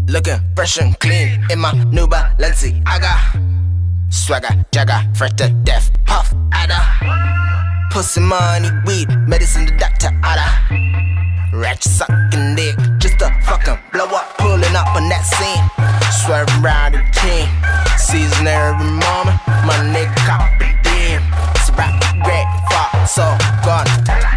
Looking fresh and clean in my new Balenciaga. Swagger, jagger, fresh to death, puff, adder. Pussy, money, weed, medicine, the doctor, adder. Ratchet sucking dick, just to fucking blow up, pulling up on that scene. Swerving round the team, season every moment, my nigga cop the beam. It's a rap, great, fuck, so gone.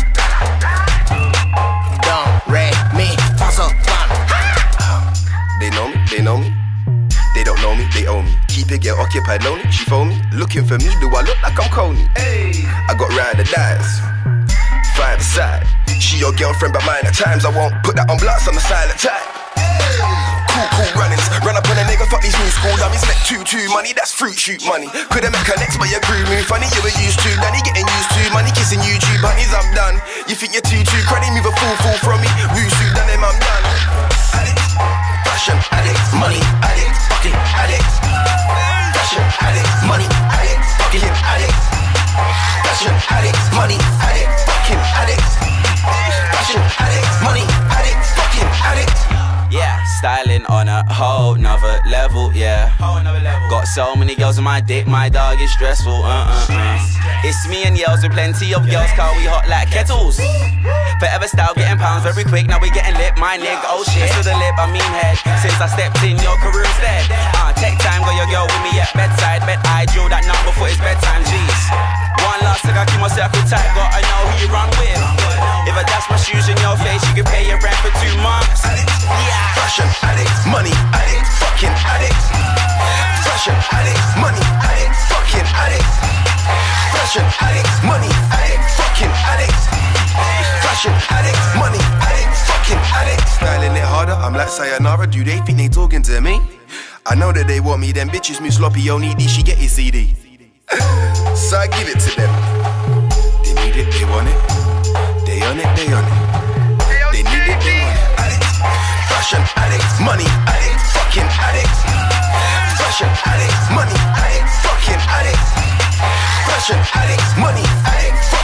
Don't rate me, fuck so gone. They know me, they know me. They don't know me, they owe me. Keep it, get occupied, lonely. She phone me, looking for me. Do I look like I'm Coney? Hey, I got ride or dies, five aside. She your girlfriend, but mine at times. I won't put that on blast on the silent type. Cool runnings, run up on a nigga, fuck these new school dummies. Make 2-2 money, that's fruit shoot money. Couldn't make her next, but your crew move funny. You were used to, Danny getting used to money, kissing YouTube honeys, I'm done. You think you're too cruddy, move a fool from me. Woo suit, done him, I'm done. Addict, fashion addict, money addict, fucking addict. Fashion addict, money addict, fucking addict. Fashion addict, money addict, fucking addict. Fashion addict, money addict, fucking addict. Yeah, styling on a whole nother level, yeah. Got so many girls on my dick, my dog is stressful, It's me and yells with plenty of girls, cause we hot like kettles. Forever style getting pounds very quick, now we getting lit, my nigga, oh shit. To the lip, I mean head, since I stepped in your career instead. Take time, got your girl with me at bedside, bet I drill that number for his bedtime, G's. One last thing, I keep my circle tight, gotta know who you run with. If I dash my shoes in your face, you can pay your rent for 2 months. Yeah. Fashion addict, money addict, fucking addict. Fashion addict, money addict, fucking addict. Fashion addict, money addict, fucking addict. Fashion addict, money addict, fucking addict. Styling it harder, I'm like sayonara. Do they think they talking to me? I know that they want me, them bitches move sloppy, only D, she get his CD. So I give it to them. They need it, they want it. They on it, they on it. They need it, they want it. Addict, fashion addict, money addict, fucking addict. Fashion addict, money addict, fucking addict. Fashion addict, money addict,